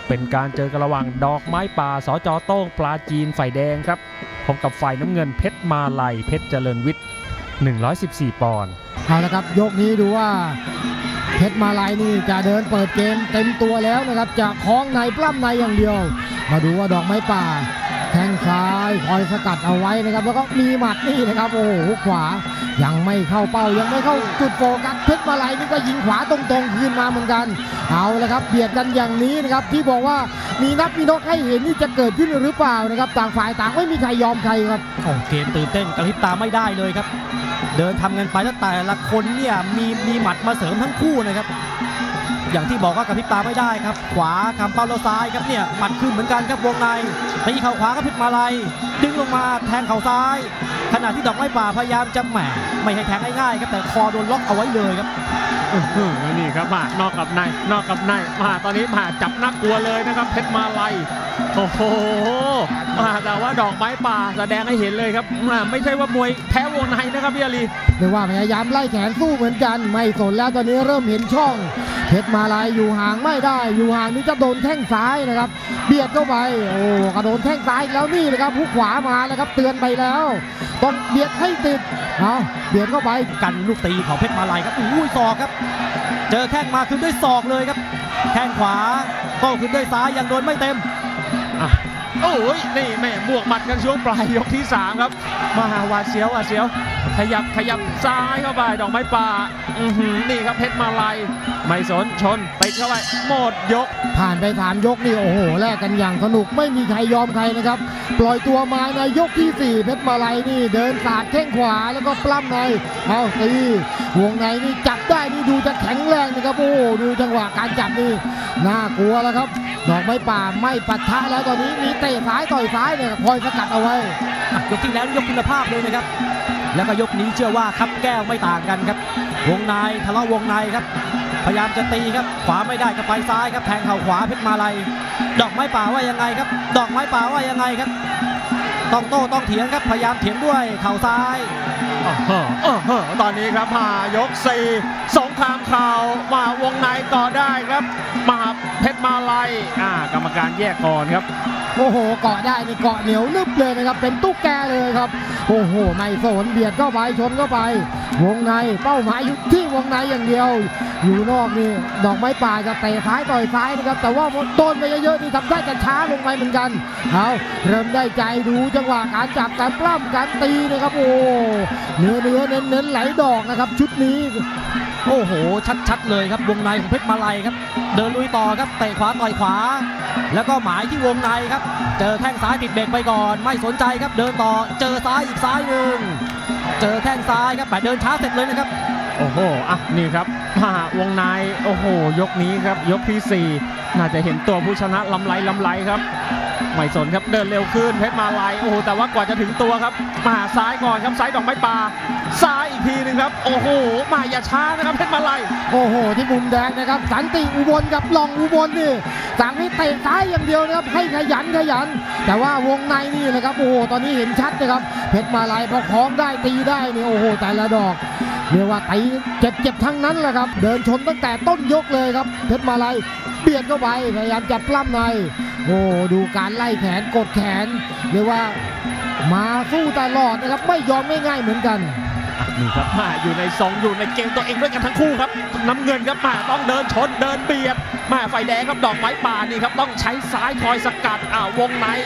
เป็นการเจอกันระหว่างดอกไม้ป่าสจ.โต้งปลาจีนฝ่ายแดงครับพบกับฝ่ายน้ำเงินเพชรมาลัยเพชรเจริญวิทย์114 ปอนด์เอาละครับยกนี้ดูว่าเพชรมาลัยนี่จะเดินเปิดเกมเต็มตัวแล้วนะครับจะคล้องในปล้ำในอย่างเดียวมาดูว่าดอกไม้ป่าแข้งซ้ายคอยสกัดเอาไว้นะครับแล้วก็มีหมัดนี่นะครับโอ้โหขวายังไม่เข้าเป้ายังไม่เข้าจุดโฟกัสเพชรมาลัยนี่ก็ยิงขวาตรงๆคืนมาเหมือนกันเอาละครับเบียดกันอย่างนี้นะครับที่บอกว่ามีนับมีนกให้เห็นนี่จะเกิดขึ้นหรือเปล่านะครับต่างฝ่ายต่างไม่มีใครยอมใครครับเกมตื่นเต้นกระพริบตาไม่ได้เลยครับเดินทำกันไปแล้วแต่ละคนเนี่ยมีหมัดมาเสริมทั้งคู่นะครับอย่างที่บอกว่ากระพริบตาไม่ได้ครับขวาคำเป้าแล้วซ้ายครับเนี่ยหมัดขึ้นเหมือนกันครับวงในตีเข่าขวาครับเพชรมาลัยดึงลงมาแทงเข่าซ้ายขณะที่ดอกไม้ป่าพยายามจะแหมไม่ให้แทงง่ายๆครับแต่คอโดนล็อกเอาไว้เลยครับนี่ครับมานอกกับในมาตอนนี้มาจับนักกลัวเลยนะครับเพชรมาลัยโอ้โหแต่ว่าดอกไม้ป่าแสดงให้เห็นเลยครับไม่ใช่ว่ามวยแพ้วงในนะครับพี่อาลีเรียกว่าพยายามไล่แขนสู้เหมือนกันไม่สนแล้วตอนนี้เริ่มเห็นช่องเพชรมาลัยอยู่ห่างไม่ได้อยู่ห่างนี่จะโดนแข้งซ้ายนะครับเบียดเข้าไปโอ้กระโดนแข้งซ้ายแล้วนี่นะครับหุกขวามาแล้วครับเตือนไปแล้วต้องเบียดให้ติดเอาเบียดเข้าไปกันลูกตีของเพชรมาลัยครับอุ้ยศอกครับเจอแข้งมาขึ้นด้วยศอกเลยครับแข้งขวาโต้ขึ้นด้วยซ้ายยังโดนไม่เต็มโอ้ยนี่แม่บวกหมัดกันช่วงปลายยกที่3ครับมาหวาดเสียวขยับซ้ายเข้าไปดอกไม้ป่านี่ครับเพชรมาลัยไม่สนชนติดเข้าไปหมดยกผ่านไป3ยกนี่โอ้โหแลกกันอย่างสนุกไม่มีใครยอมใครนะครับปล่อยตัวมาในยกที่4เพชรมาลัยนี่เดินสาดแข้งขวาแล้วก็ปล้ำในเอาตีวงในนี่จับได้นี่ดูจะแข็งแรงนะครับโอ้ดูจังหวะการจับนี่น่ากลัวแล้วครับดอกไม้ป่าไม่ปะทะแล้วตอนนี้มีเตะซ้ายต่อยซ้ายเนี่ยคอยสกัดเอาไว้ยกที่แล้วยกคุณภาพเลยนะครับแล้วก็ยกนี้เชื่อว่าครับแก้วไม่ต่างกันครับวงในทะเลาะวงในครับพยายามจะตีครับขวาไม่ได้ก็ไปซ้ายครับแทงเข่าขวาเพชรมาลัยดอกไม้ป่าว่ายังไงครับดอกไม้ป่าว่ายังไงครับต้องโต้ต้องเถียงครับพยายามเถียงด้วยเข่าซ้ายตอนนี้ครับยก4สงครามเข่ามาวงในต่อได้ครับมาเพชรมาลัยกรรมการแยกก่อนครับโอ้โหเกาะได้นี่เกาะเหนียวนึบเลยนะครับเป็นตุ๊กแกเลยครับโอ้โหไม่สนเบียดเข้าไปชนเข้าไปวงในเป้าหมายอยู่ที่วงในอย่างเดียวอยู่นอกนี่ดอกไม้ป่าจะเตะซ้ายต่อยซ้ายนะครับแต่ว่าโดนไปเยอะๆนี่ทำได้จะช้าลงไปเหมือนกันเอาเริ่มได้ใจดูจังหวะการจับการปล้ำการตีนะครับโอ้เนื้อเน้นไหลดอกนะครับชุดนี้โอ้โหชัดๆเลยครับวงในของเพชรมาลัยครับเดินลุยต่อครับเตะขวาต่อยขวาแล้วก็หมายที่วงในครับเจอแข้งซ้ายติดเบรกไปก่อนไม่สนใจครับเดินต่อเจอซ้ายอีกซ้ายหนึ่งเจอแข้งซ้ายครับแต่เดินช้าเสร็จเลยนะครับโอ้โหนี่ครับวงในโอ้โหยกนี้ครับยกที่4น่าจะเห็นตัวผู้ชนะลำไรครับไม่สนครับเดินเร็วขึ้นเพชรมาลัยโอ้โหแต่ว่ากว่าจะถึงตัวครับมาซ้ายก่อนครับซ้ายดอกไม้ป่าซ้ายอีกทีนึงครับโอ้โหมาอย่าช้านะครับเพชรมาลัยโอ้โหที่มุมแดงนะครับสันติอุบลกับลองอุบลนี่สั่งให้เตะซ้ายอย่างเดียวนะครับให้ขยันแต่ว่าวงในนี่นะครับโอ้โหตอนนี้เห็นชัดนะครับเพชรมาลัยพอคล้องได้ตีได้นี่โอ้โหแต่ละดอกเรียกว่าตีเจ็บทั้งนั้นแหละครับเดินชนตั้งแต่ต้นยกเลยครับเพชรมาลัยเบียดเข้าไปพยายามจับปล้ำในโอ้ดูการไล่แขนกดแขนเรียกว่ามาสู้ตลอดนะครับไม่ยอมง่ายๆเหมือนกันนี่ครับอยู่ในทรงอยู่ในเกมตัวเองด้วยกันทั้งคู่ครับน้ำเงินครับต้องเดินชนเดินเบียดฝ่ายแดงครับดอกไม้ป่านี่ครับต้องใช้ซ้ายคอยสกัดวงใน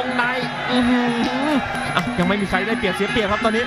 ยังไม่มีใครได้เปรียบเสียเปรียบครับตอนนี้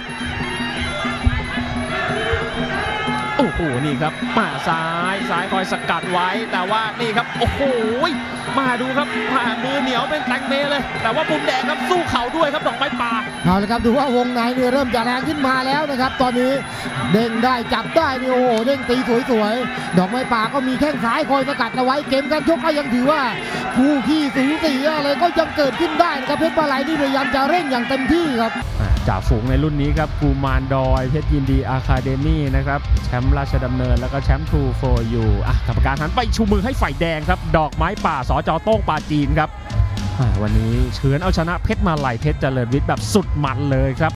โอ้โหนี่ครับซ้ายคอยสกัดไว้แต่ว่านี่ครับโอ้โหมาดูครับมือเหนียวเป็นแตงเมเลยแต่ว่ามุมแดงครับสู้เข่าด้วยครับดอกไม้ป่าเอาละครับดูว่าวงในนี่เริ่มจะแรงขึ้นมาแล้วนะครับตอนนี้เด้งได้จับได้นี่โอ้โหเด้งตีสวยๆดอกไม้ป่าก็มีแข้งซ้ายคอยสกัดเอาไว้เกมการชกก็ยังถือว่าคู่ขี้สูสีอะไรก็ยังเกิดขึ้นได้นะครับเพชรมาลัยนี่พยายามจะเร่งอย่างเต็มที่ครับจ่าฝูงในรุ่นนี้ครับกูมารดอยเพชรยินดีอะคาเดมี่นะครับแชมป์ราชดำเนินแล้วก็แชมป์ทูโฟยูกรรมการหันไปชูมือให้ฝ่ายแดงครับดอกไม้ป่าสจ.โต้งปลาจีนครับวันนี้เฉือนเอาชนะเพชรมาลัยเพชรเจริญวิทย์แบบสุดมันเลยครับ